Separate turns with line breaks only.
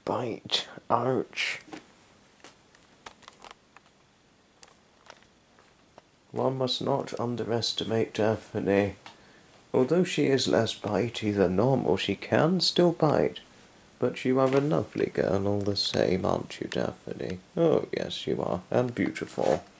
bite. Ouch. One must not underestimate Daphne. Although she is less bitey than normal, she can still bite. But you are a lovely girl all the same, aren't you, Daphne? Oh, yes, you are. And beautiful.